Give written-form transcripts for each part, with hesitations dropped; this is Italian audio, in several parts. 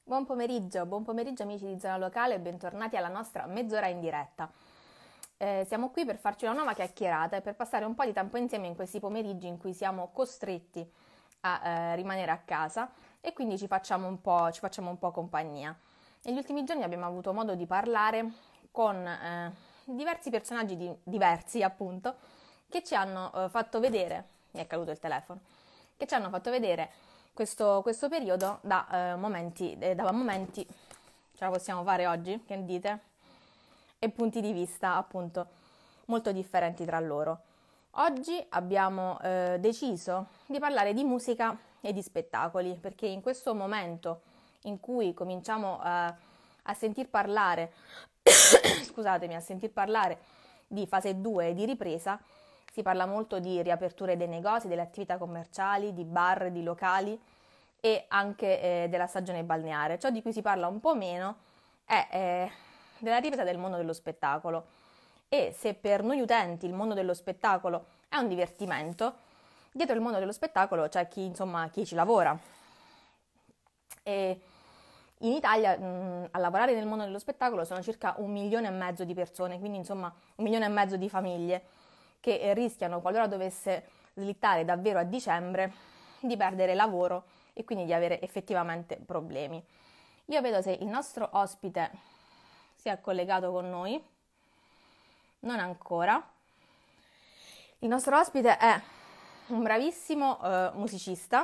Buon pomeriggio amici di Zona Locale e bentornati alla nostra mezz'ora in diretta. Siamo qui per farci una nuova chiacchierata e per passare un po' di tempo insieme in questi pomeriggi in cui siamo costretti a rimanere a casa e quindi ci facciamo un po' compagnia. Negli ultimi giorni abbiamo avuto modo di parlare con diversi personaggi diversi appunto che ci hanno fatto vedere, mi è caduto il telefono, che ci hanno fatto vedere questo periodo da momenti, ce la possiamo fare oggi, che dite? E punti di vista appunto molto differenti tra loro. Oggi abbiamo deciso di parlare di musica e di spettacoli, perché in questo momento in cui cominciamo a sentir parlare, scusatemi, a sentir parlare di fase 2 e di ripresa, si parla molto di riaperture dei negozi, delle attività commerciali, di bar, di locali e anche della stagione balneare. Ciò di cui si parla un po' meno è della ripresa del mondo dello spettacolo. E se per noi utenti il mondo dello spettacolo è un divertimento, dietro il mondo dello spettacolo c'è chi ci lavora. E in Italia a lavorare nel mondo dello spettacolo sono circa 1,5 milioni di persone, quindi 1,5 milioni di famiglie che rischiano, qualora dovesse slittare davvero a dicembre, di perdere lavoro e quindi di avere effettivamente problemi. Io vedo se il nostro ospite si è collegato con noi. Non ancora. Il nostro ospite è un bravissimo musicista,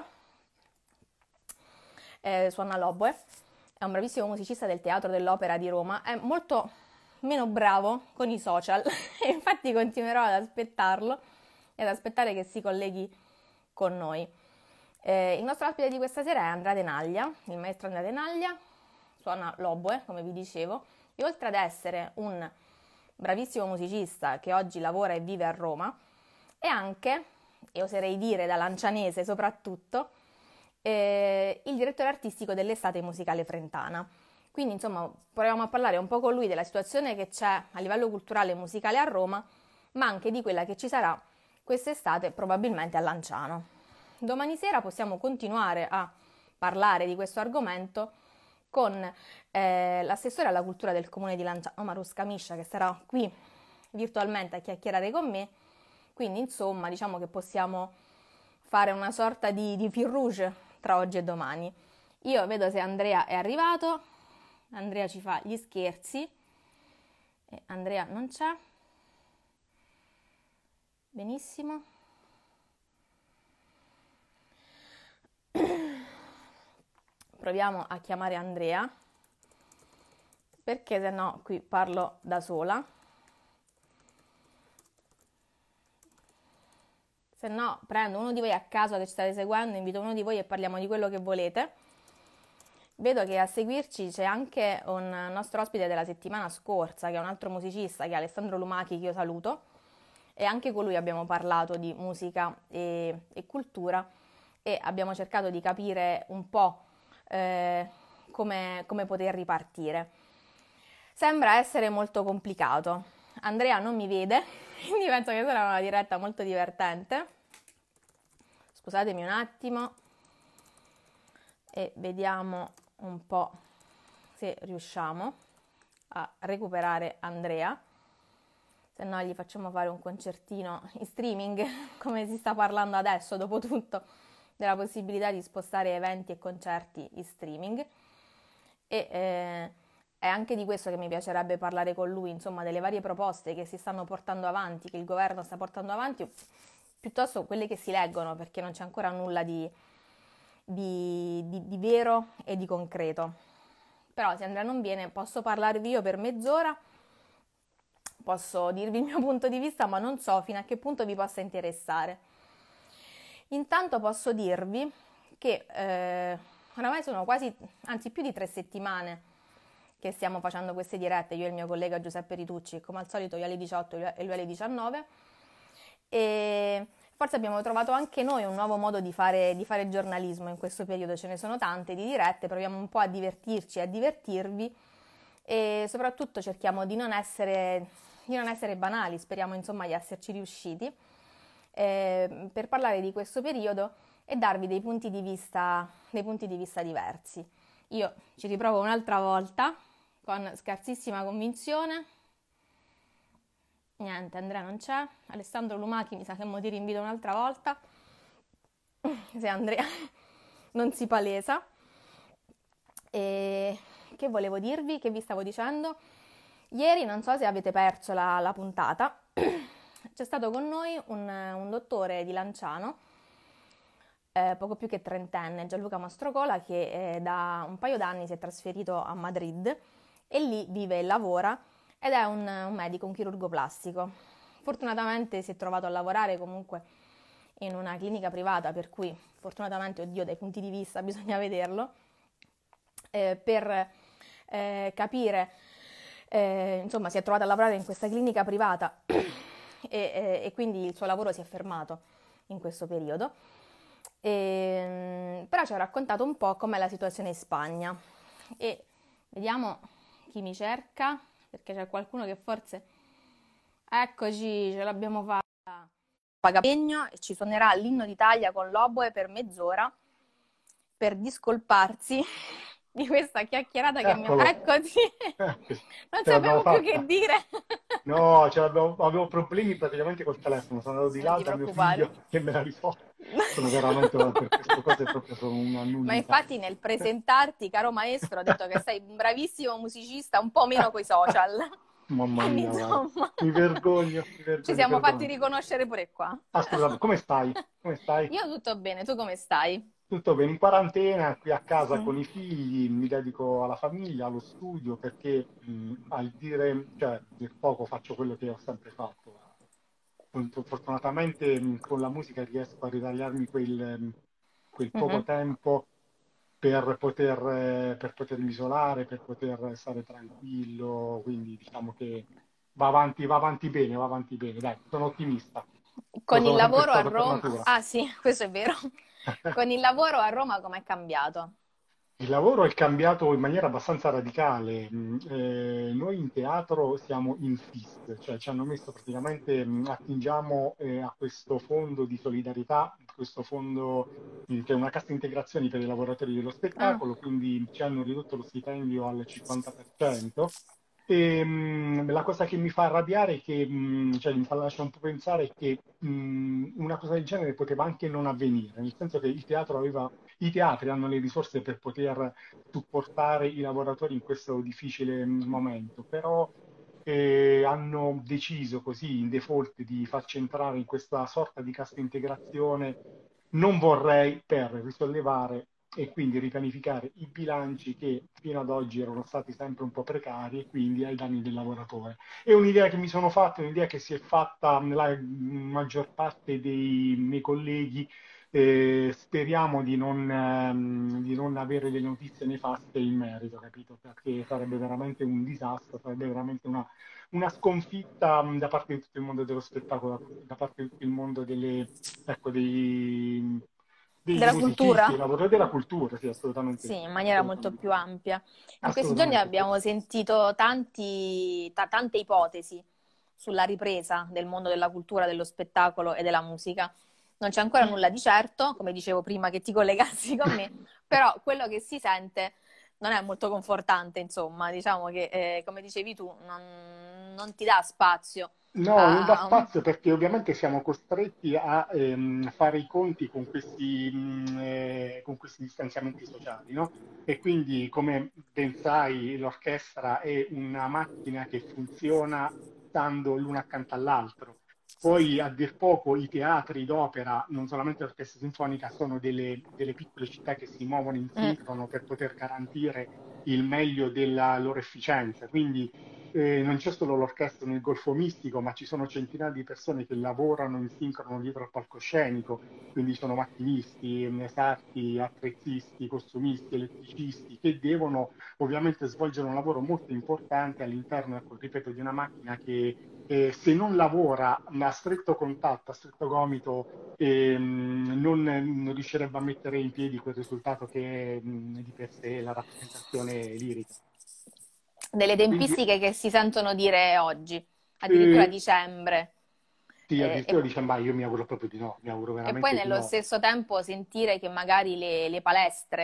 suona l'oboe, è un bravissimo musicista del Teatro dell'Opera di Roma, è molto meno bravo con i social e infatti continuerò ad aspettarlo e ad aspettare che si colleghi con noi. Il nostro ospite di questa sera è Andrea Tenaglia, il maestro Andrea Tenaglia, suona l'oboe, come vi dicevo, e oltre ad essere un bravissimo musicista che oggi lavora e vive a Roma, è anche, e oserei dire da lancianese soprattutto, il direttore artistico dell'Estate Musicale Frentana. Quindi insomma proviamo a parlare un po' con lui della situazione che c'è a livello culturale e musicale a Roma, ma anche di quella che ci sarà quest'estate probabilmente a Lanciano. Domani sera possiamo continuare a parlare di questo argomento con l'assessore alla cultura del comune di Lanciano, Marusca Miscia, che sarà qui virtualmente a chiacchierare con me. Quindi insomma diciamo che possiamo fare una sorta di fil rouge tra oggi e domani. Io vedo se Andrea è arrivato. Andrea ci fa gli scherzi e Andrea non c'è. Benissimo. Proviamo a chiamare Andrea, perché se no qui parlo da sola. Se no prendo uno di voi a caso che ci state seguendo, invito uno di voi e parliamo di quello che volete. Vedo che a seguirci c'è anche un nostro ospite della settimana scorsa, che è un altro musicista, che è Alessandro Lumachi, che io saluto, e anche con lui abbiamo parlato di musica e cultura e abbiamo cercato di capire un po' come poter ripartire. Sembra essere molto complicato. Andrea non mi vede, quindi penso che sarà una diretta molto divertente. Scusatemi un attimo e vediamo un po' se riusciamo a recuperare Andrea. Se no gli facciamo fare un concertino in streaming, come si sta parlando adesso, dopo tutto, della possibilità di spostare eventi e concerti in streaming. E è anche di questo che mi piacerebbe parlare con lui, insomma, delle varie proposte che si stanno portando avanti, che il governo sta portando avanti, piuttosto quelle che si leggono, perché non c'è ancora nulla di vero e di concreto. Però se Andrea non viene posso parlarvi io per mezz'ora, posso dirvi il mio punto di vista, ma non so fino a che punto vi possa interessare. Intanto posso dirvi che oramai sono più di 3 settimane che stiamo facendo queste dirette, io e il mio collega Giuseppe Ritucci, come al solito io alle 18 e lui alle 19, e forse abbiamo trovato anche noi un nuovo modo di fare giornalismo in questo periodo. Ce ne sono tante di dirette, proviamo un po' a divertirci e a divertirvi e soprattutto cerchiamo di non essere banali, speriamo insomma di esserci riusciti per parlare di questo periodo e darvi dei punti di vista diversi. Io ci riprovo un'altra volta con scarsissima convinzione. Niente, Andrea non c'è. Alessandro Lumachi mi sa che mo ti rinvito un'altra volta. Se Andrea non si palesa. E che volevo dirvi? Che vi stavo dicendo? Ieri, non so se avete perso la puntata, c'è stato con noi un dottore di Lanciano, poco più che trentenne, Gianluca Mastrocola, che da un paio d'anni si è trasferito a Madrid e lì vive e lavora ed è un medico, un chirurgo plastico. Fortunatamente si è trovato a lavorare comunque in una clinica privata, per cui fortunatamente, oddio, dai punti di vista bisogna vederlo, per capire, insomma, si è trovato a lavorare in questa clinica privata e quindi il suo lavoro si è fermato in questo periodo. Però ci ha raccontato un po' com'è la situazione in Spagna e vediamo chi mi cerca, perché c'è qualcuno che forse... Eccoci, ce l'abbiamo fatta. Pagapegno e ci suonerà l'inno d'Italia con l'oboe per mezz'ora per discolparsi di questa chiacchierata che mi... Eccolo, Eccoti! Non ce l'abbiamo sapevo più che fatta. dire. No, avevo problemi praticamente col telefono, sono andato di Non là ti da mio preoccupare. figlio che me l'ha risolto. Sono veramente, per queste cose proprio sono una Ma nullità. infatti nel presentarti, caro maestro, ho detto che sei un bravissimo musicista, un po' meno coi social. Mamma Quindi mia, guarda, insomma, mi vergogno, mi ci vergogno, siamo fatti perdonami. riconoscere pure qua. Ascolta, come stai? Come stai? Io tutto bene, tu come stai? Tutto bene, in quarantena, qui a casa Mm. con i figli, mi dedico alla famiglia, allo studio, perché al dire, cioè, a dir poco faccio quello che ho sempre fatto. Fortunatamente con la musica riesco a ritagliarmi quel poco Mhm. tempo per potermi isolare, per poter stare tranquillo, quindi diciamo che va avanti bene, va avanti bene, dai, sono ottimista, lo Con il sono sempre lavoro a stato per Roma... natura. Ah sì, questo è vero. Con il lavoro a Roma com'è cambiato? Il lavoro è cambiato in maniera abbastanza radicale. Noi in teatro siamo in FIS, cioè ci hanno messo praticamente, attingiamo a questo fondo di solidarietà, questo fondo che è una cassa integrazione per i lavoratori dello Ah, spettacolo, quindi ci hanno ridotto lo stipendio al 50%. E, la cosa che mi fa arrabbiare è che, cioè mi fa lasciare un po' pensare è che una cosa del genere poteva anche non avvenire, nel senso che i teatri hanno le risorse per poter supportare i lavoratori in questo difficile momento, però hanno deciso così in default di farci entrare in questa sorta di cassa integrazione. Non vorrei per risollevare e quindi ripianificare i bilanci che fino ad oggi erano stati sempre un po' precari e quindi ai danni del lavoratore. È un'idea che mi sono fatta, un'idea che si è fatta nella maggior parte dei miei colleghi. Speriamo di non avere delle notizie nefaste in merito, capito? Perché sarebbe veramente un disastro, sarebbe veramente una sconfitta da parte di tutto il mondo dello spettacolo, da parte di tutto il mondo ecco, dei della musicisti, cultura? dei lavoratori della cultura, sì, assolutamente Sì, sì, in maniera molto assolutamente più sì, ampia. In questi giorni assolutamente sì. abbiamo sentito tante ipotesi sulla ripresa del mondo della cultura, dello spettacolo e della musica. Non c'è ancora Sì, nulla di certo, come dicevo prima che ti collegassi con me, però quello che si sente non è molto confortante, insomma, diciamo che, come dicevi tu, non ti dà spazio no, non dà a... spazio perché ovviamente siamo costretti a fare i conti con questi distanziamenti sociali, no? E quindi, come ben sai, l'orchestra è una macchina che funziona stando l'una accanto all'altro. Poi, a dir poco, i teatri d'opera, non solamente l'orchestra sinfonica, sono delle piccole città che si muovono in Mm. sincrono per poter garantire il meglio della loro efficienza. Quindi non c'è solo l'orchestra nel Golfo Mistico, ma ci sono centinaia di persone che lavorano in sincrono dietro al palcoscenico, quindi sono macchinisti, sarti, attrezzisti, costumisti, elettricisti, che devono ovviamente svolgere un lavoro molto importante all'interno, ecco, ripeto, di una macchina che se non lavora a stretto contatto, a stretto gomito, non riuscirebbe a mettere in piedi quel risultato che è di per sé la rappresentazione lirica. Delle Quindi tempistiche che si sentono dire oggi, addirittura eh, dicembre. sì, E addirittura dice, ma io mi auguro proprio di no, mi auguro E poi veramente di nello no. stesso tempo sentire che magari le palestre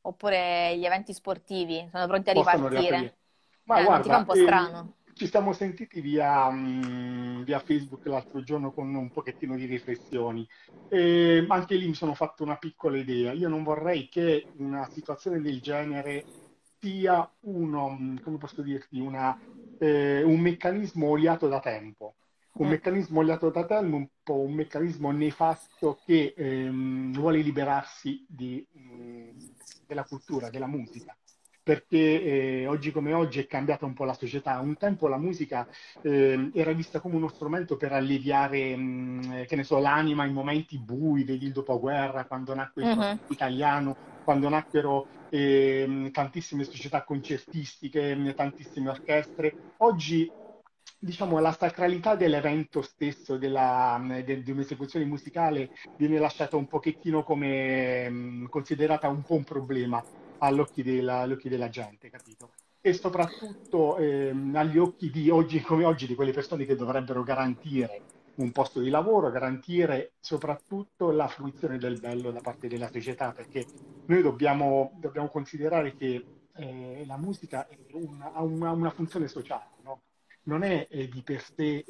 oppure gli eventi sportivi sono pronti a possano riaprire. ripartire. Ma Non ti fa un guarda, po' strano? ci siamo sentiti via Facebook l'altro giorno con un pochettino di riflessioni. Anche lì mi sono fatto una piccola idea. Io non vorrei che una situazione del genere sia come posso dirti, un meccanismo oliato da tempo. Un Mm, meccanismo oliato da tempo, un po' un meccanismo nefasto che vuole liberarsi della cultura, della musica perché oggi come oggi è cambiata un po' la società. Un tempo la musica era vista come uno strumento per alleviare, che ne so, l'anima in momenti bui, vedi il dopoguerra, quando nacque il rock mhm. italiano, quando nacquero tantissime società concertistiche, tantissime orchestre. Oggi, diciamo, la sacralità dell'evento stesso, di un'esecuzione musicale, viene lasciata un pochettino come considerata un po' un problema agli occhi della gente, capito? E soprattutto agli occhi di oggi come oggi di quelle persone che dovrebbero garantire un posto di lavoro, garantire soprattutto la fruizione del bello da parte della società, perché noi dobbiamo considerare che la musica ha una funzione sociale, no? Non è di per sé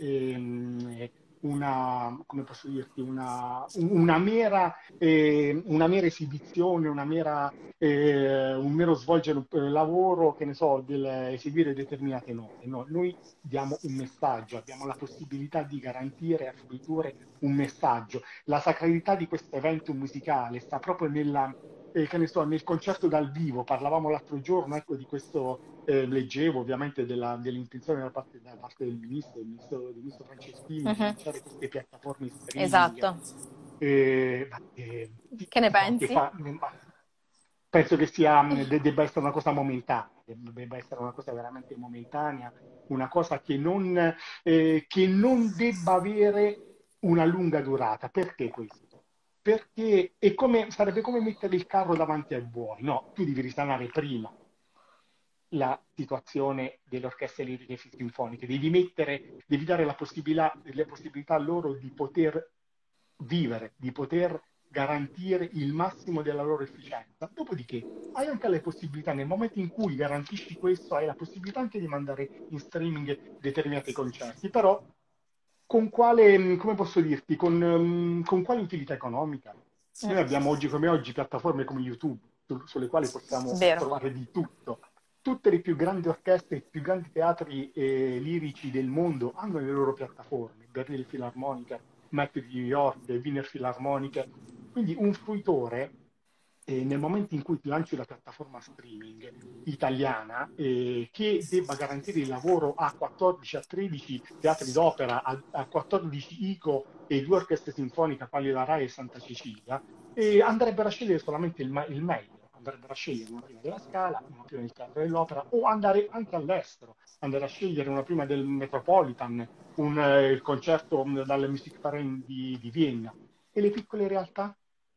come posso dirti, una mera esibizione, un mero svolgere un lavoro, che ne so, eseguire determinate note. No, noi diamo un messaggio, abbiamo la possibilità di garantire a fruitore un messaggio. La sacralità di questo evento musicale sta proprio che ne so, nel concerto dal vivo. Parlavamo l'altro giorno, ecco, di questo, leggevo ovviamente dell'intenzione da parte del ministro Franceschini di Mhm. lanciare queste piattaforme streaming. Esatto. Che ne Diciamo che pensi? penso che debba essere una cosa momentanea, debba essere una cosa veramente momentanea, una cosa che non debba avere una lunga durata. Perché questo? Perché sarebbe come mettere il carro davanti ai buoi, no? Tu devi risanare prima la situazione delle orchestre liriche sinfoniche, devi dare le possibilità loro di poter vivere, di poter garantire il massimo della loro efficienza. Dopodiché hai anche le possibilità, nel momento in cui garantisci questo, hai la possibilità anche di mandare in streaming determinati concerti, però come posso dirti, con quale utilità economica? Mm, Noi abbiamo oggi come oggi piattaforme come YouTube, sulle quali possiamo vero. trovare di tutto. Tutte le più grandi orchestre, i più grandi teatri lirici del mondo hanno le loro piattaforme, Berlin Philharmonic, Met di New York, Wiener Philharmonic. Quindi un fruitore, nel momento in cui ti lanci la piattaforma streaming italiana, che debba garantire il lavoro a 14, a 13 teatri d'opera, a 14 ICO e due orchestre sinfoniche, quali la RAI e Santa Cecilia, andrebbero a scegliere solamente il meglio. Andrebbero a scegliere una prima della Scala, una prima del Teatro dell'Opera, o andare anche all'estero, andare a scegliere una prima del Metropolitan, il concerto dal Musikverein di Vienna. E le piccole realtà?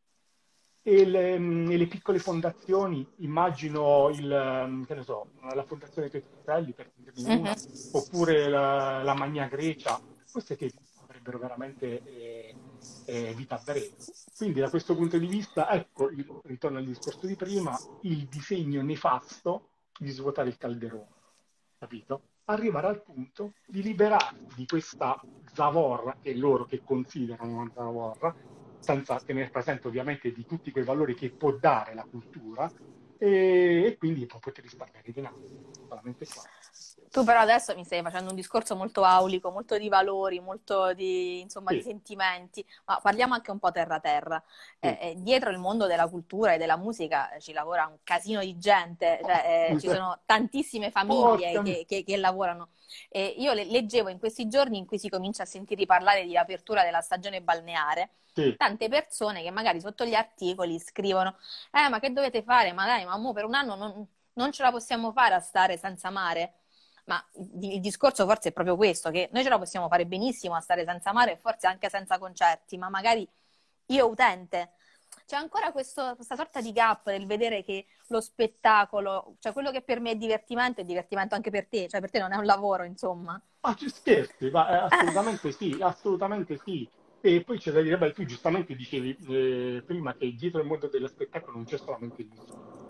E le piccole fondazioni, immagino che ne so, la Fondazione Petruzzelli, per dirne Mhm. una, oppure la Magna Grecia, queste che avrebbero veramente vita breve. Quindi da questo punto di vista, ecco, ritorno al discorso di prima, il disegno nefasto di svuotare il calderone, capito? Arrivare al punto di liberarsi di questa zavorra, che è loro che considerano una zavorra, senza tenere presente ovviamente di tutti quei valori che può dare la cultura e quindi può poter risparmiare denaro, solamente qua. Tu però adesso mi stai facendo un discorso molto aulico, molto di valori, molto di, insomma, di Sì, sentimenti, ma parliamo anche un po' terra terra. sì. Dietro il mondo della cultura e della musica ci lavora un casino di gente, cioè, ci sono tantissime famiglie Porca mia. che lavorano. Io leggevo in questi giorni in cui si comincia a sentire parlare di apertura della stagione balneare, Sì, tante persone che magari sotto gli articoli scrivono, ma che dovete fare? Ma dai, ma mo per un anno non ce la possiamo fare a stare senza mare. Ma il discorso forse è proprio questo, che noi ce la possiamo fare benissimo a stare senza mare e forse anche senza concerti, ma magari io utente, c'è ancora questa sorta di gap nel vedere che lo spettacolo, cioè quello che per me è divertimento anche per te, cioè per te non è un lavoro, insomma. ma ci scherzi, ma Eh, assolutamente sì, assolutamente sì. E poi c'è da dire, beh, tu giustamente dicevi prima che dietro il mondo dello spettacolo non c'è solamente il musicale.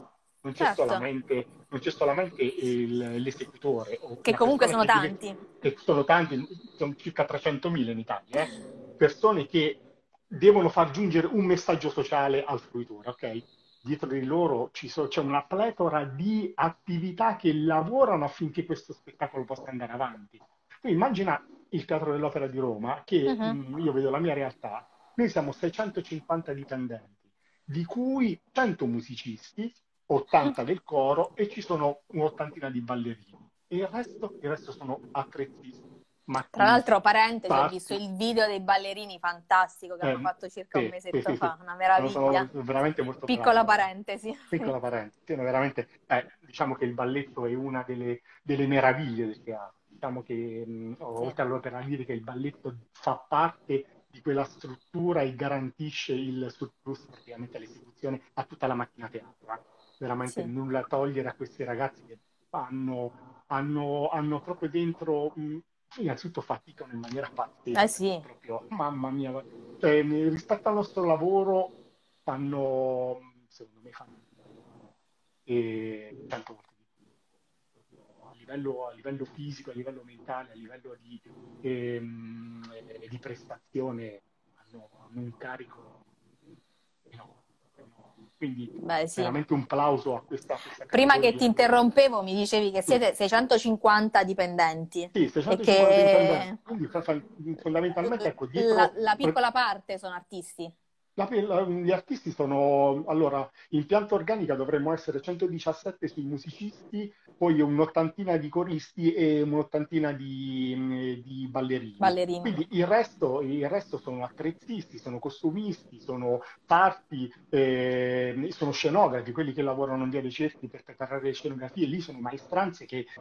certo, non c'è solamente l'esecutore o che la comunque persona sono che deve, tanti. che sono tanti, sono circa 300.000 in Italia, persone che devono far giungere un messaggio sociale al fruitore, ok? Dietro di loro c'è una pletora di attività che lavorano affinché questo spettacolo possa andare avanti. Tu immagina il Teatro dell'Opera di Roma, che Mhm. io vedo la mia realtà, noi siamo 650 dipendenti, di cui 100 musicisti, 80 del coro e ci sono un'ottantina di ballerini. E il resto sono attrezzisti, Tra l'altro, macchinisti, parentesi, ho visto sarti. il video dei ballerini fantastico che hanno fatto circa un Sì, sì, mesetto sì, sì. fa, una Sono meraviglia. veramente molto bravi. Piccola parentesi. Piccola parentesi, sono veramente, diciamo che il balletto è una delle meraviglie del teatro. Diciamo che Sì, oltre all'opera lirica, il balletto fa parte di quella struttura e garantisce il surplus praticamente all'esecuzione a tutta la macchina teatro. Veramente sì. nulla da togliere a questi ragazzi che hanno proprio dentro, innanzitutto faticano in maniera Eh pazzesca, sì. proprio, mamma mia, cioè, rispetto al nostro lavoro secondo me fanno 100 volte di più. A livello fisico, a livello mentale, a livello di prestazione hanno un carico enorme, enorme. Quindi Beh, sì. veramente un plauso a questa Prima che ti categoria. interrompevo, mi dicevi che Sì, siete 650 dipendenti sì, e 650 dipendenti, che quindi fondamentalmente ecco, dietro. la piccola parte sono artisti. Gli artisti sono, allora, in pianta organica dovremmo essere 117 sui musicisti, poi un'ottantina di coristi e un'ottantina di ballerini. Ballerini. Quindi il resto sono attrezzisti, sono costumisti, sono parti, sono scenografi, quelli che lavorano in via dei cerchi per preparare le scenografie, lì sono maestranze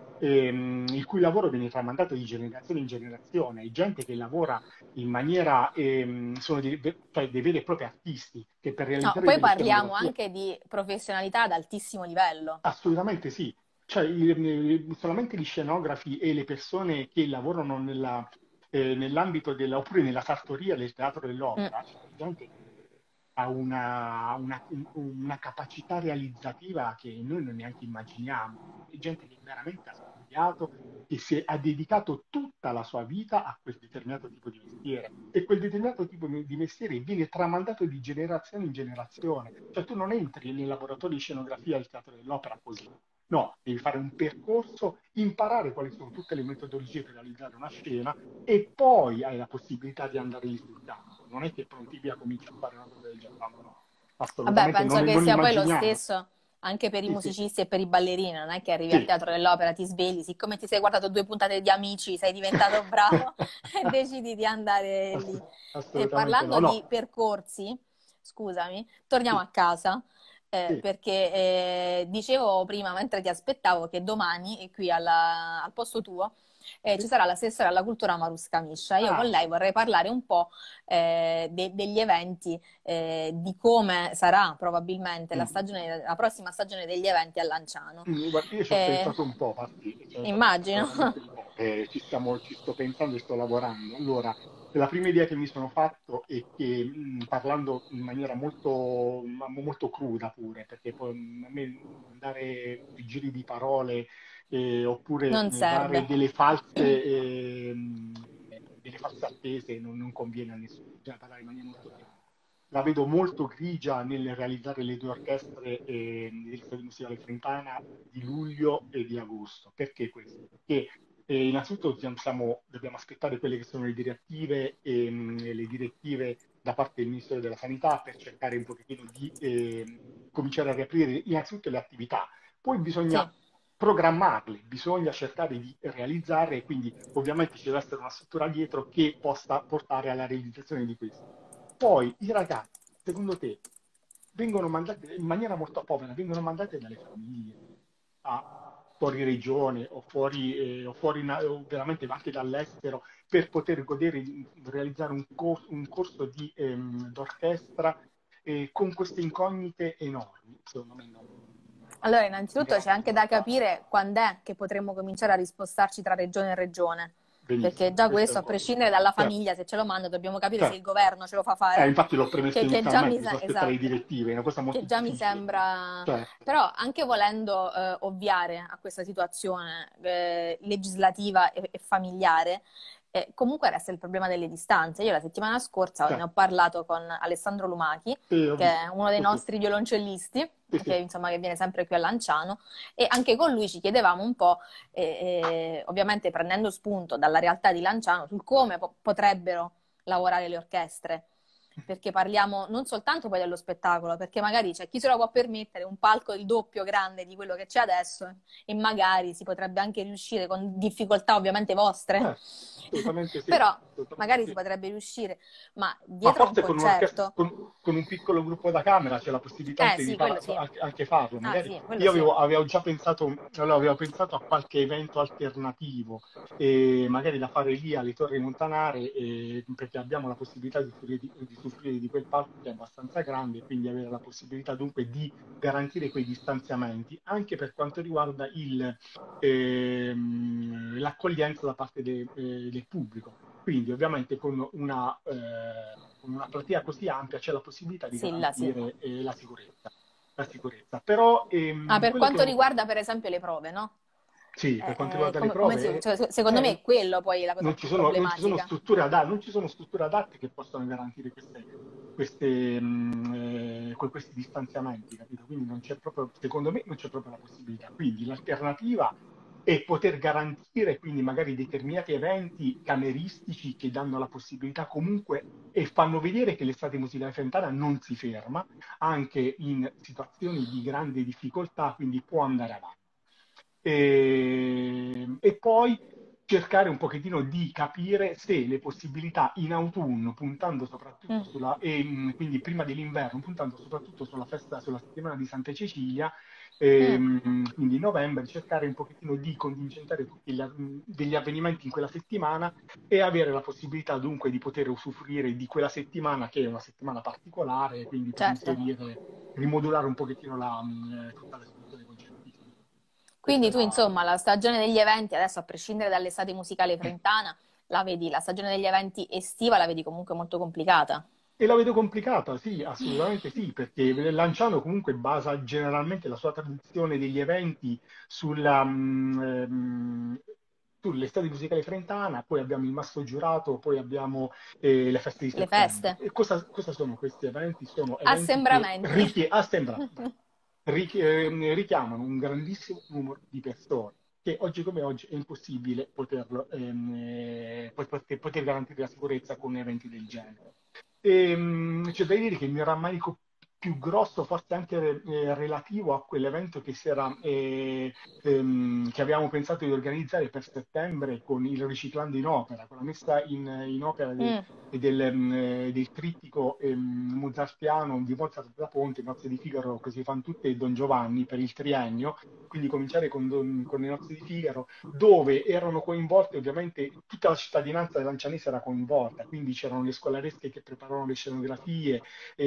il cui lavoro viene tramandato di generazione in generazione. È gente che lavora in maniera, sono cioè dei veri e propri artisti che per No, realizzare poi delle parliamo scenografie, anche di professionalità ad altissimo livello. assolutamente sì. Cioè, solamente gli scenografi e le persone che lavorano nell'ambito oppure nella sartoria del teatro Mm. dell'opera, cioè gente che ha una capacità realizzativa che noi non neanche immaginiamo. È gente che veramente ha studiato, che ha dedicato tutta la sua vita a quel determinato tipo di mestiere. E quel determinato tipo di mestiere viene tramandato di generazione in generazione. Cioè tu non entri nel laboratorio di scenografia del teatro dell'opera così. No, devi fare un percorso, imparare quali sono tutte le metodologie per realizzare una scena e poi hai la possibilità di andare lì sul campo. Non è che pronti via cominci a fare una cosa del genere. No, no, no. Vabbè, Assolutamente penso non, che non sia poi lo immaginiamo. stesso anche per i Sì, sì, musicisti e per i ballerini, non è che arrivi al sì. teatro dell'opera, ti svegli, siccome ti sei guardato 2 puntate di Amici, sei diventato bravo e decidi di andare lì. E Assolutamente no, parlando di no. percorsi, scusami, torniamo Sì, a casa, sì. perché dicevo prima, mentre ti aspettavo, che domani qui al posto tuo ci Sì. sarà l'assessore alla cultura Marusca Miscia. Io con Ah, lei vorrei parlare un po' degli eventi di come sarà probabilmente mm. la prossima stagione degli eventi a Lanciano. Guarda, io ci ho Eh, pensato un po', Marti, ci ho pensato immagino. veramente un po', ci sto pensando e sto lavorando. Allora, la prima idea che mi sono fatto è che, parlando in maniera molto cruda pure, perché poi a me dare giri di parole oppure Non dare serve. delle false attese non conviene a nessuno, bisogna parlare in maniera molto chiara. La vedo molto grigia nel realizzare le due orchestre del Stadio Musicale Frentana di luglio e di agosto. Perché questo? Perché innanzitutto dobbiamo aspettare quelle che sono le direttive da parte del Ministero della Sanità per cercare un pochettino di cominciare a riaprire innanzitutto le attività. Poi Sì. bisogna programmarle, bisogna cercare di realizzare, e quindi ovviamente ci deve essere una struttura dietro che possa portare alla realizzazione di questo. Poi i ragazzi, secondo te, vengono mandati in maniera molto povera, vengono mandati dalle famiglie a fuori regione o veramente anche dall'estero per poter godere, realizzare un corso d'orchestra con queste incognite enormi. Secondo me Allora, non innanzitutto c'è veramente anche da affrontate. capire quando è che potremmo cominciare a rispostarci tra regione e regione. perché benissimo. già Questo è questo, a buono. prescindere dalla Certo, famiglia, se ce lo manda, dobbiamo capire se il certo. governo ce lo fa fare, Infatti l'ho premesso che già mi inizialmente, bisogna aspettare le esatto, direttive, è una cosa molto che già mi difficile. sembra, Certo. però anche volendo ovviare a questa situazione legislativa e familiare, comunque resta il problema delle distanze. Io la settimana scorsa ne Certo. ho parlato con Alessandro Lumachi, Sì, ho che è visto. uno dei Sì, sì. nostri violoncellisti, Sì, che sì. insomma che viene sempre qui a Lanciano, e anche con lui ci chiedevamo un po', ovviamente prendendo spunto dalla realtà di Lanciano, sul come potrebbero lavorare le orchestre, perché parliamo non soltanto poi dello spettacolo, perché magari c'è chi se lo può permettere un palco il doppio grande di quello che c'è adesso e magari si potrebbe anche riuscire con difficoltà ovviamente vostre, Assolutamente sì. però Assolutamente magari si sì. potrebbe riuscire, ma Ma dietro a un forse con un'orchestra, concerto, con un piccolo gruppo da camera c'è la possibilità anche di sì, quello sì, anche farlo. ah Magari sì, quello io sì. avevo già pensato, allora, avevo pensato a qualche evento alternativo, magari da fare lì alle Torri Montanare, perché abbiamo la possibilità di usufruire di quel palco che è abbastanza grande, quindi avere la possibilità dunque di garantire quei distanziamenti, anche per quanto riguarda l'accoglienza da parte del pubblico. Quindi ovviamente con una platea così ampia c'è la possibilità di Sì, là sì. garantire la sicurezza. La sicurezza. Però Ah, per quello che quanto riguarda per esempio le prove, no? sì, per quanto riguarda le Come prove, cioè, secondo me è quello poi la cosa non più non ci sono problematica. strutture adatte, non ci sono strutture adatte che possano garantire questi distanziamenti, capito? Quindi non c'è proprio, secondo me, non c'è proprio la possibilità. Quindi l'alternativa è poter garantire quindi magari determinati eventi cameristici che danno la possibilità comunque e fanno vedere che l'estate musicale fiorentana non si ferma, anche in situazioni di grande difficoltà, quindi può andare avanti. E poi cercare un pochettino di capire se le possibilità in autunno, puntando soprattutto Mm, quindi prima dell'inverno, puntando soprattutto sulla festa, sulla settimana di Santa Cecilia, mm, quindi in novembre, cercare un pochettino di contingentare degli avvenimenti in quella settimana e avere la possibilità dunque di poter usufruire di quella settimana che è una settimana particolare, quindi per certo. inserire, rimodulare un pochettino tutta la situazione concertistica. Questa Quindi è tu, la... insomma, la stagione degli eventi, adesso a prescindere dall'estate musicale frentana, la vedi, la stagione degli eventi estiva la vedi comunque molto complicata. E la vedo complicata, sì, assolutamente sì, perché Lanciano comunque basa generalmente la sua tradizione degli eventi sull'estate musicale frentana, poi abbiamo il Mastro Giurato, poi abbiamo le feste di Le settembre. feste, E cosa sono questi eventi? Sono eventi che assembramenti. richiamano un grandissimo numero di persone che oggi come oggi è impossibile poter garantire la sicurezza con eventi del genere. C'è da dire che il mio rammarico più grosso, forse anche relativo a quell'evento che avevamo pensato di organizzare per settembre con il Riciclando in Opera, con la messa in opera Mm, del trittico mozartiano di Mozart da Ponte, Nozze di Figaro, così fan tutte e Don Giovanni per il triennio, quindi cominciare con le Nozze di Figaro, dove erano coinvolte ovviamente tutta la cittadinanza lancianese era coinvolta, quindi c'erano le scolaresche che preparavano le scenografie,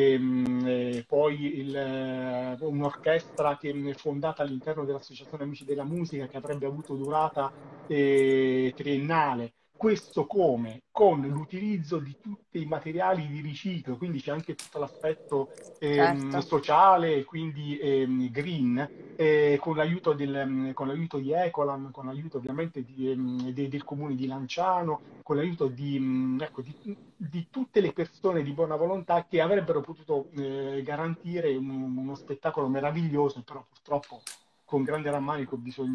poi un'orchestra che è fondata all'interno dell'Associazione Amici della Musica che avrebbe avuto durata triennale. Questo come? Con l'utilizzo di tutti i materiali di riciclo, quindi c'è anche tutto l'aspetto certo. sociale, quindi green, con l'aiuto di Ecolan, con l'aiuto ovviamente del comune di Lanciano, con l'aiuto ecco, di tutte le persone di buona volontà che avrebbero potuto garantire uno spettacolo meraviglioso, però purtroppo con grande rammarico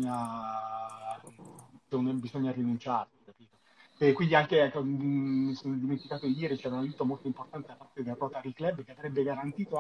bisogna rinunciare, capito? E quindi anche, ecco, mi sono dimenticato di dire, c'era un aiuto molto importante da parte del Rotary Club che avrebbe garantito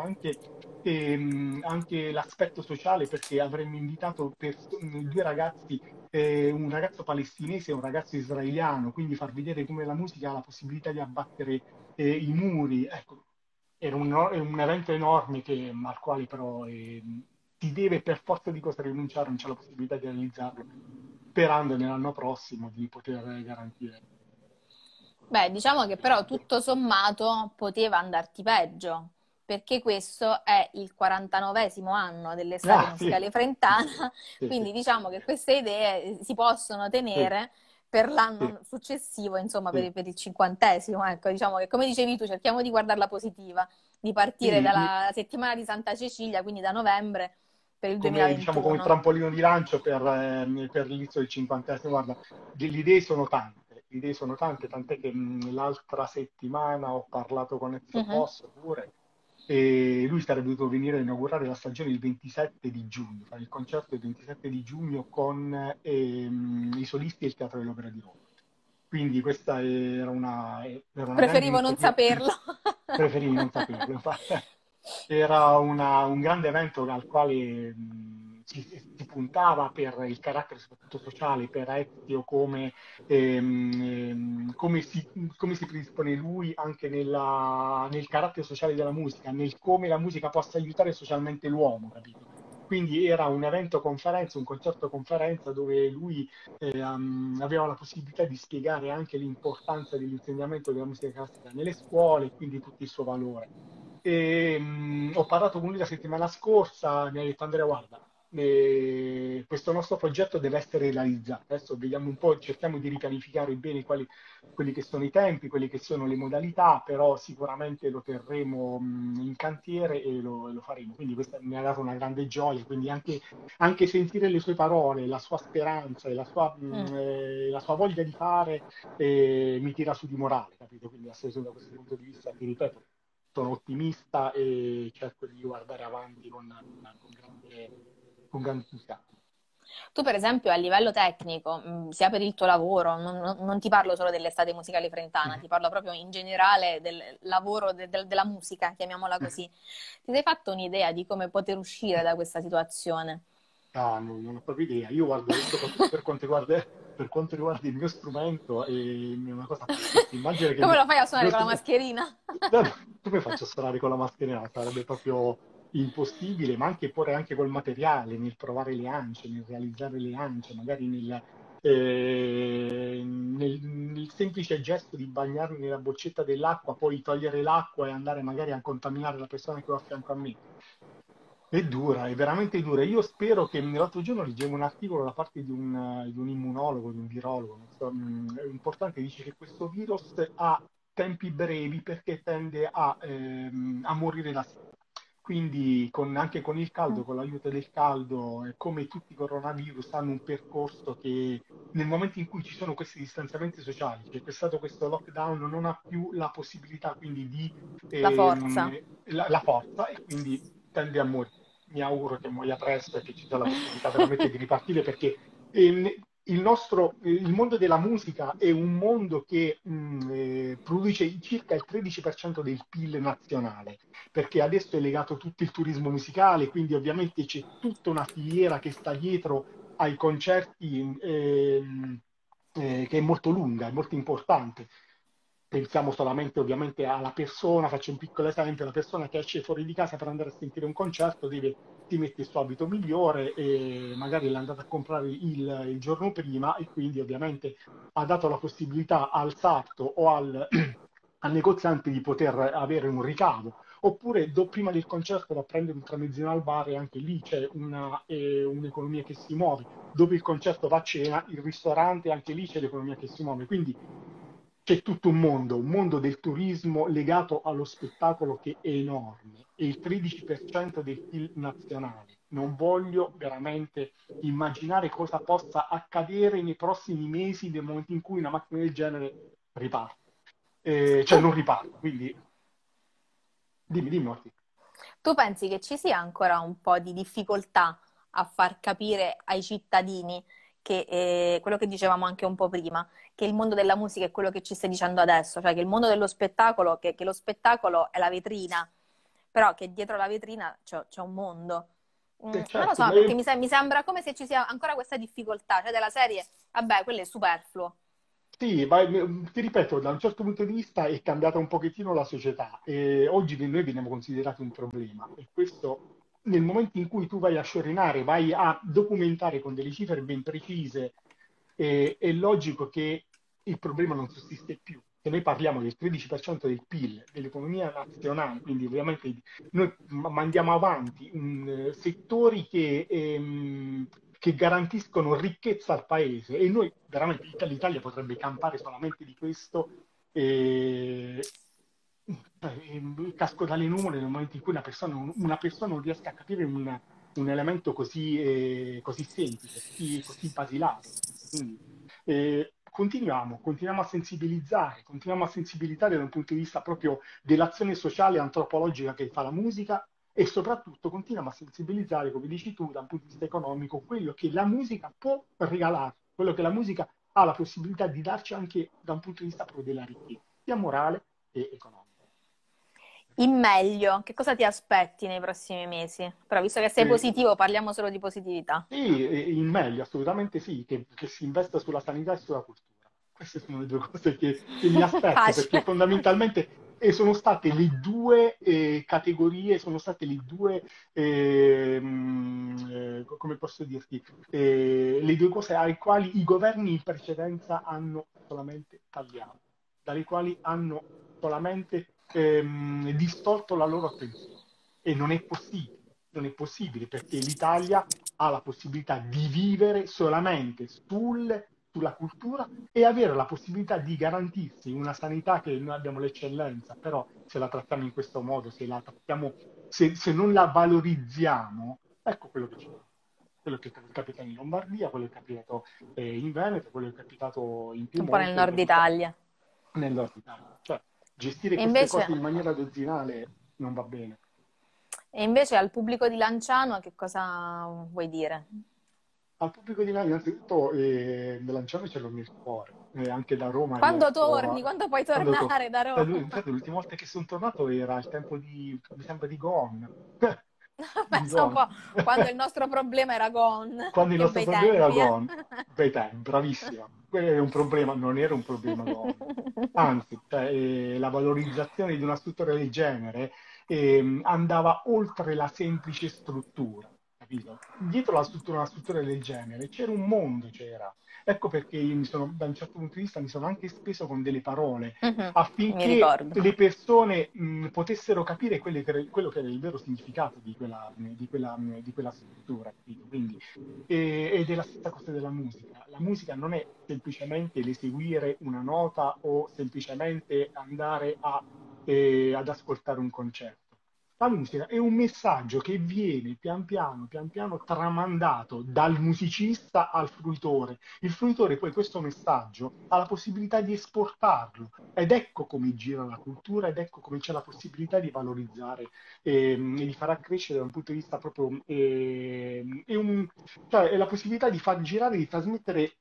anche l'aspetto sociale perché avremmo invitato due ragazzi, un ragazzo palestinese e un ragazzo israeliano, quindi far vedere come la musica ha la possibilità di abbattere i muri. Ecco, è un evento enorme al quale però si deve per forza di cose rinunciare, non c'è la possibilità di realizzarlo, sperando nell'anno prossimo di poter garantire. Beh, diciamo che però tutto sommato poteva andarti peggio, perché questo è il 49esimo anno dell'estate Ah, sì, musicale frentana, sì, sì, quindi diciamo che queste idee si possono sì, tenere, per sì, l'anno successivo, insomma, sì. per il 50°. Ecco, diciamo che come dicevi tu, cerchiamo di guardarla positiva, di partire Sì, dalla settimana di Santa Cecilia, quindi da novembre per il come, diciamo, come 2021. trampolino di lancio per l'inizio del 50°. Guarda, le idee sono tante, tant'è che l'altra settimana ho parlato con Ezio Mhm. Posso pure, e lui sarebbe dovuto venire a inaugurare la stagione il 27 di giugno, fare il concerto il 27 di giugno con i solisti del Teatro dell'Opera di Roma. Quindi questa era una grande Preferivo non iniziativa, saperlo. preferivi non saperlo, infatti. Era un grande evento al quale si puntava per il carattere soprattutto sociale, per Ezio, come come si predispone lui anche nel carattere sociale della musica, nel come la musica possa aiutare socialmente l'uomo, capito? Quindi era un evento conferenza, un concerto conferenza dove lui aveva la possibilità di spiegare anche l'importanza dell'insegnamento della musica classica nelle scuole e quindi tutto il suo valore. Ho parlato con lui la settimana scorsa, mi ha detto Andrea, guarda, questo nostro progetto deve essere realizzato. Adesso vediamo un po', cerchiamo di ripianificare bene quelli che sono i tempi, quelle che sono le modalità, però sicuramente lo terremo in cantiere e lo faremo. Quindi questa mi ha dato una grande gioia, quindi anche sentire le sue parole, la sua speranza e Mm. la sua voglia di fare mi tira su di morale, capito? Quindi da questo punto di vista, ti ripeto, sono ottimista e cerco di guardare avanti con grande entusiasmo. Tu, per esempio, a livello tecnico, sia per il tuo lavoro, non ti parlo solo dell'estate musicale frentana, ti parlo proprio in generale del lavoro della musica, chiamiamola così. Ti sei fatto un'idea di come poter uscire da questa situazione? Ah, non ho proprio idea. Io guardo, soprattutto per quanto riguarda il mio strumento, è una cosa pazzesca. Immagina che Come lo fai a il suonare mio con la strumento. mascherina? No, no, come faccio a suonare con la mascherina? Sarebbe proprio impossibile, ma anche pure anche col materiale, nel provare le ance, nel realizzare le ance, magari nel semplice gesto di bagnarmi nella boccetta dell'acqua, poi togliere l'acqua e andare magari a contaminare la persona che ho a fianco a me. È dura, è veramente dura. Io spero che l'altro giorno leggevo un articolo da parte di un immunologo, di un virologo, non so, è importante, dice che questo virus ha tempi brevi perché tende a morire da sé. Quindi anche con il caldo, Mm. con l'aiuto del caldo, come tutti i coronavirus hanno un percorso che nel momento in cui ci sono questi distanziamenti sociali, c'è stato questo lockdown, non ha più la possibilità quindi di La forza. la forza e quindi tende a morire. Mi auguro che muoia presto e che ci sia la possibilità veramente di ripartire perché il mondo della musica è un mondo che produce circa il 13% del PIL nazionale, perché adesso è legato tutto il turismo musicale, quindi ovviamente c'è tutta una filiera che sta dietro ai concerti che è molto lunga, è molto importante. Pensiamo solamente ovviamente alla persona, faccio un piccolo esempio, la persona che esce fuori di casa per andare a sentire un concerto si mette il suo abito migliore e magari l'è andata a comprare il giorno prima e quindi ovviamente ha dato la possibilità al sarto o al negoziante di poter avere un ricavo. Oppure prima del concerto va a prendere un tramezzino al bar e anche lì c'è un'economia che si muove. Dopo il concerto va a cena, il ristorante, anche lì c'è l'economia che si muove. Quindi c'è tutto un mondo del turismo legato allo spettacolo che è enorme, è il 13% del PIL nazionale. Non voglio veramente immaginare cosa possa accadere nei prossimi mesi nel momento in cui una macchina del genere riparte. Cioè Tu non riparte, quindi dimmi Orti. Tu pensi che ci sia ancora un po' di difficoltà a far capire ai cittadini che quello che dicevamo anche un po' prima, che il mondo della musica è quello che ci stai dicendo adesso, cioè che il mondo dello spettacolo, che lo spettacolo è la vetrina, però che dietro la vetrina c'è un mondo. Non lo Certo, so, perché mi sembra come se ci sia ancora questa difficoltà, cioè della serie, vabbè, quello è superfluo. sì, ma ti ripeto, da un certo punto di vista è cambiata un pochettino la società e oggi noi veniamo considerati un problema e questo nel momento in cui tu vai a sciorinare, vai a documentare con delle cifre ben precise, è logico che il problema non sussiste più. Se noi parliamo del 13% del PIL, dell'economia nazionale, quindi ovviamente noi mandiamo avanti settori che garantiscono ricchezza al paese e noi veramente l'Italia potrebbe campare solamente di questo e, casco dalle nuvole nel momento in cui una persona non riesca a capire un elemento così, così semplice, così basilare. Quindi, continuiamo a sensibilizzare da un punto di vista proprio dell'azione sociale e antropologica che fa la musica e soprattutto continuiamo a sensibilizzare, come dici tu, da un punto di vista economico, quello che la musica può regalare, quello che la musica ha la possibilità di darci anche da un punto di vista proprio della ricchezza, sia morale e economica. In meglio, che cosa ti aspetti nei prossimi mesi? Però visto che sei Eh, positivo, parliamo solo di positività. sì, in meglio, assolutamente sì, che si investa sulla sanità e sulla cultura. Queste sono le due cose che mi aspetto, perché Pace. fondamentalmente sono state le due categorie, sono state le due, come posso dirti, le due cose ai quali i governi in precedenza hanno solamente tagliato, dalle quali hanno solamente distolto la loro attenzione. E non è possibile perché l'Italia ha la possibilità di vivere solamente sulla cultura e avere la possibilità di garantirsi una sanità che noi abbiamo l'eccellenza, però se la trattiamo in questo modo, se non la valorizziamo, ecco quello che ci vuole. Quello che è capitato in Lombardia, quello che è capitato in Veneto, quello che è capitato in Un po' nel Piemonte, nord Italia. nel nord Italia. Cioè, gestire E queste invece, cose in maniera dozzinale non va bene. e invece al pubblico di Lanciano che cosa vuoi dire? Al pubblico di Milano, innanzitutto, Lanciano ce l'ho nel cuore, anche da Roma Quando riesco torni? a... Quando puoi Quando tornare da Roma? infatti, l'ultima volta che sono tornato era il tempo di, mi sembra, di Gone. Di Pensa un Gone. po', quando il nostro problema era gone. Quando il Che nostro bei problema era tempi, eh? Gone. Bei tempi, bravissima. Quello era un problema, non era un problema Gone. Anzi, cioè, la valorizzazione di una struttura del genere andava oltre la semplice struttura, capito? Dietro una struttura del genere c'era un mondo, c'era. Ecco perché io da un certo punto di vista mi sono anche speso con delle parole Mhm, mi affinché ricordo. le persone potessero capire quello che era il vero significato di quella struttura, capito? Quindi, ed è la stessa cosa della musica. La musica non è semplicemente l'eseguire una nota o semplicemente ad ascoltare un concerto. La musica è un messaggio che viene pian piano tramandato dal musicista al fruitore. Il fruitore poi questo messaggio ha la possibilità di esportarlo ed ecco come gira la cultura ed ecco come c'è la possibilità di valorizzare e di far accrescere da un punto di vista proprio cioè, è la possibilità di far girare, di trasmettere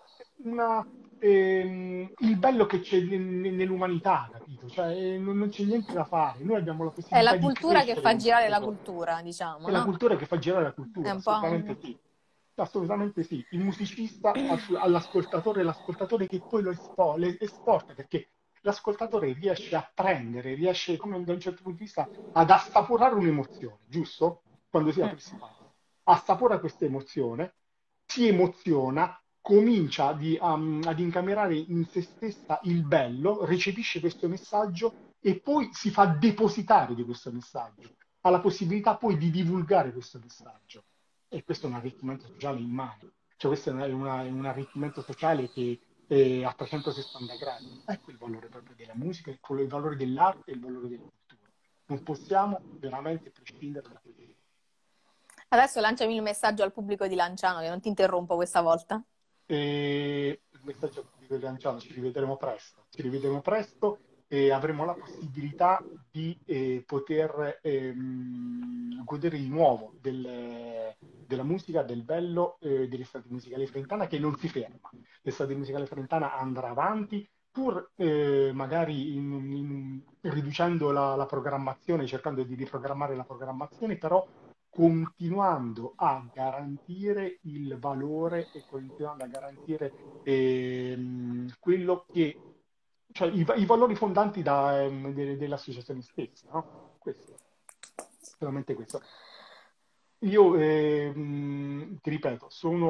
il bello che c'è nell'umanità, capito? Cioè, non c'è niente da fare. Noi abbiamo la È possibilità la di cultura che crescere fa in girare queste la cose. cultura, diciamo, È la no? cultura che fa girare la È cultura, un po'... assolutamente sì. Assolutamente sì. Il musicista all'ascoltatore, l'ascoltatore che poi le esporta, perché l'ascoltatore riesce a prendere, riesce, come da un certo punto di vista, ad assaporare un'emozione, giusto? Quando si Mm. apre il sipario. Assapora questa emozione, si emoziona, comincia ad incamerare in se stessa il bello, recepisce questo messaggio e poi si fa depositare di questo messaggio. Ha la possibilità poi di divulgare questo messaggio. E questo è un arricchimento sociale immane. Cioè questo è un arricchimento sociale che è a 360 gradi. Ecco il valore proprio della musica, il valore dell'arte e il valore della cultura. Non possiamo veramente prescindere da questo. Adesso lanciami il messaggio al pubblico di Lanciano, che non ti interrompo questa volta. E il messaggio pubblico di Lanciano, ci rivedremo presto e avremo la possibilità di poter godere di nuovo della musica, del bello dell'estate musicale frentana che non si ferma. L'estate musicale frentana andrà avanti, pur magari riducendo la programmazione, cercando di riprogrammare la programmazione, però continuando a garantire il valore e continuando a garantire quello che, cioè i valori fondanti dell'associazione stessa, no? Questo, solamente questo. Io ti ripeto,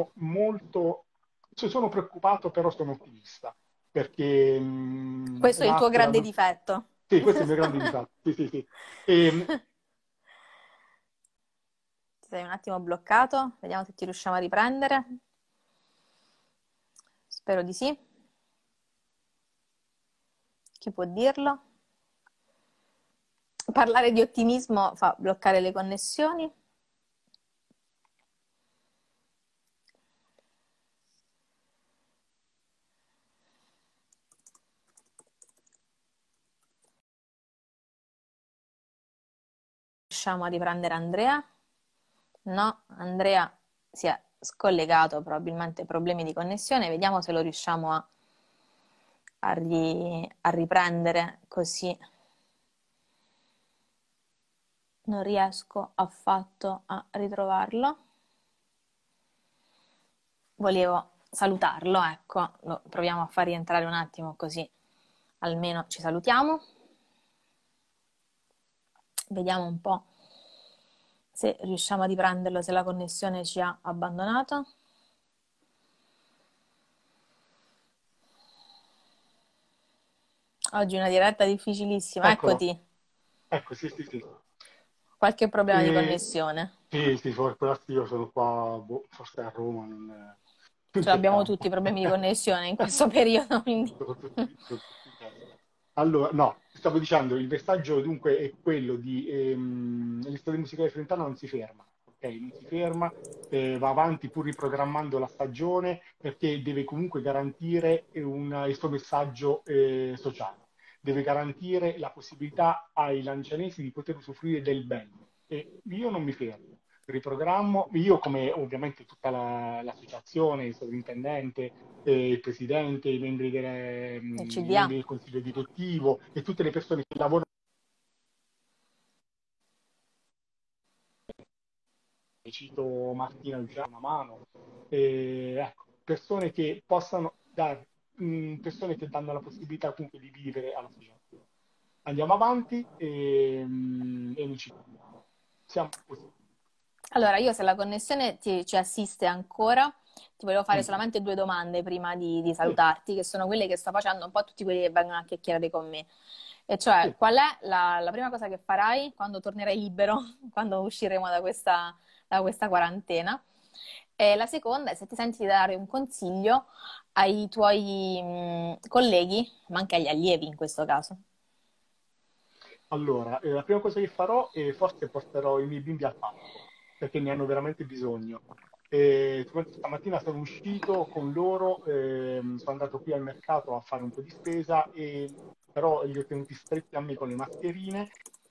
sono preoccupato, però sono ottimista, perché Questo è il tuo l'arte, grande difetto. sì, questo è il mio grande difetto, sì, sì, sì. E, Sei un attimo bloccato, vediamo se ti riusciamo a riprendere. Spero di sì. Chi può dirlo? Parlare di ottimismo fa bloccare le connessioni. Riusciamo a riprendere Andrea? No, Andrea si è scollegato, probabilmente problemi di connessione. Vediamo se lo riusciamo a riprendere così. Non riesco affatto a ritrovarlo. Volevo salutarlo, ecco, lo proviamo a far rientrare un attimo così almeno ci salutiamo. Vediamo un po' se riusciamo a riprenderlo, se la connessione ci ha abbandonato. Oggi una diretta difficilissima, Eccolo. eccoti. Ecco, sì, sì, sì. Qualche problema di E, connessione. sì, sì, può darsi, io sono qua, boh, forse a Roma, non Ce c'è l'abbiamo tutti campo. i problemi di connessione in questo periodo, quindi. Sono tutti in testa. Allora, no, stavo dicendo, il messaggio dunque è quello di l'estate musicale fiorentana non si ferma, ok? Non si ferma, va avanti pur riprogrammando la stagione perché deve comunque garantire il suo messaggio sociale, deve garantire la possibilità ai lancianesi di poter usufruire del bello. E io non mi fermo, riprogrammo, io come ovviamente tutta l'associazione, il sovrintendente, il presidente, Il i CDA. membri del consiglio direttivo e tutte le persone che lavorano, cito Martina Luciano, una mano, ecco, persone che possano dare, persone che danno la possibilità comunque di vivere all'associazione. Andiamo avanti e non ci fermiamo. Siamo così. Allora, io se la connessione ci assiste ancora, ti volevo fare Mm. solamente due domande prima di Sì, salutarti, che sono quelle che sto facendo un po' a tutti quelli che vengono a chiacchierare con me. E cioè, sì. qual è la prima cosa che farai quando tornerai libero, quando usciremo da questa quarantena? E la seconda è se ti senti di dare un consiglio ai tuoi colleghi, ma anche agli allievi in questo caso. Allora, la prima cosa che farò è forse porterò i miei bimbi al parco, perché ne hanno veramente bisogno. Stamattina sono uscito con loro, sono andato qui al mercato a fare un po' di spesa, però li ho tenuti stretti a me con le mascherine.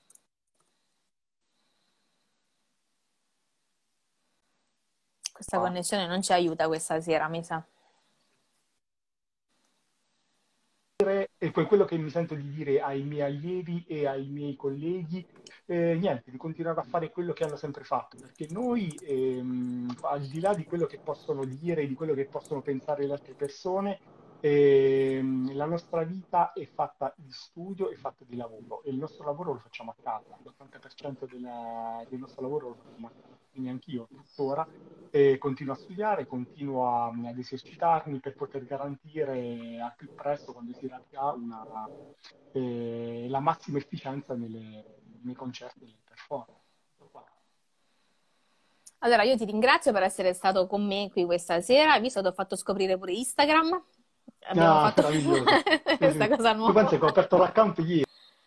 Questa connessione non ci aiuta questa sera, mi sa. E poi quello che mi sento di dire ai miei allievi e ai miei colleghi, niente, di continuare a fare quello che hanno sempre fatto, perché noi, al di là di quello che possono dire, di quello che possono pensare le altre persone, la nostra vita è fatta di studio, è fatta di lavoro e il nostro lavoro lo facciamo a casa, l'80% del nostro lavoro lo facciamo a casa, quindi anch'io tuttora continuo a studiare, continuo ad esercitarmi per poter garantire al più presto, quando si riavrà, la massima efficienza nei concerti e nelle performance. Allora, io ti ringrazio per essere stato con me qui questa sera. Hai visto, ti ho fatto scoprire pure Instagram. Abbiamo Ah, fatto meraviglioso. Sì, questa sì. cosa Tu nuova. pensi che ho aperto l'account ieri?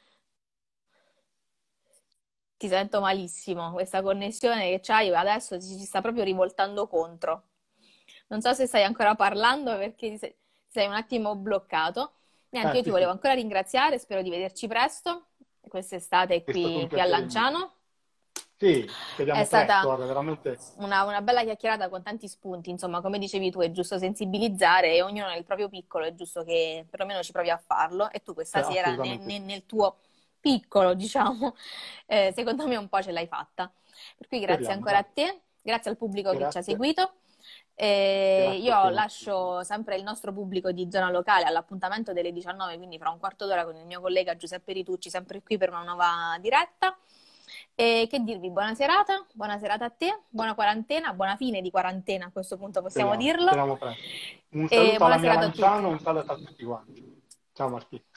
Ti sento malissimo. Questa connessione che c'hai adesso ci sta proprio rivoltando contro. Non so se stai ancora parlando perché sei un attimo bloccato. Niente, io ti Sì, volevo sì, ancora ringraziare. Spero di vederci presto, quest'estate è stato un qui a piacere mio. Lanciano. Sì, È speriamo presto, stata guarda, veramente. una bella chiacchierata con tanti spunti, insomma, come dicevi tu, è giusto sensibilizzare e ognuno nel proprio piccolo, è giusto che perlomeno ci provi a farlo e tu questa sera Assolutamente sì. nel tuo piccolo, diciamo, secondo me un po' ce l'hai fatta. Per cui grazie Speriamo, ancora a dai. te, grazie al pubblico che ci ha Grazie, seguito. grazie a Io te, Martina. lascio sempre il nostro pubblico di zona locale all'appuntamento delle 19, quindi fra un quarto d'ora con il mio collega Giuseppe Ritucci, sempre qui per una nuova diretta. E che dirvi, buona serata a te, buona quarantena, buona fine di quarantena a questo punto possiamo dirlo. Speriamo presto. Un E saluto alla buona mia serata a tutti. Lanciano, un saluto a tutti quanti. Ciao Martina.